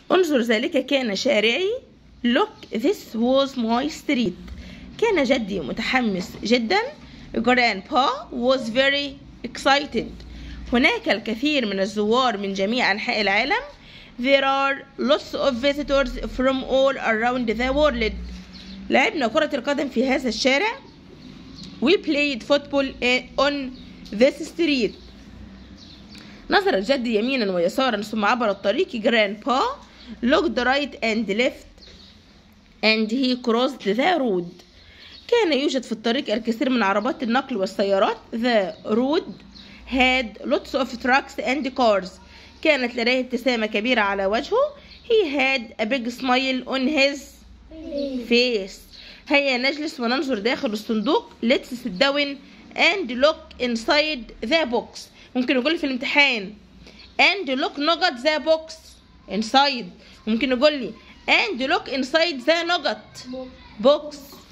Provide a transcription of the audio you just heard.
انظر ذلك كان شارعي. Look this was my street. كان جدي متحمس جدا. Grandpa was very excited. هناك الكثير من الزوار من جميع أنحاء العالم. There are lots of visitors from all around the world. لعبنا كرة القدم في هذا الشارع. We played football on this street. نظر جدي يمينا ويسارا ثم عبر الطريق. Grandpa looked right and left and he crossed the road. كان يوجد في الطريق الكثير من عربات النقل والسيارات. The road had lots of trucks and cars. كانت لديه ابتسامة كبيرة على وجهه. He had a big smile on his face. هيا نجلس وننظر داخل الصندوق. Let's sit down and look inside the box. ممكن نقول في الامتحان and look نقط the box inside. ممكن نقول لي and look inside the نقط box.